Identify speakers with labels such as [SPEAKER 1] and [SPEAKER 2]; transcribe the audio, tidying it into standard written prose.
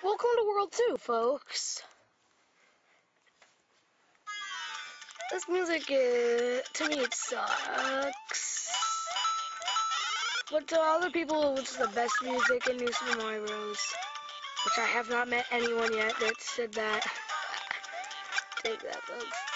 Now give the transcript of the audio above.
[SPEAKER 1] Welcome to World 2, folks. This music, to me, it sucks. But to other people, it's the best music in New Super Mario Bros. Which I have not met anyone yet that said that. Take that, folks.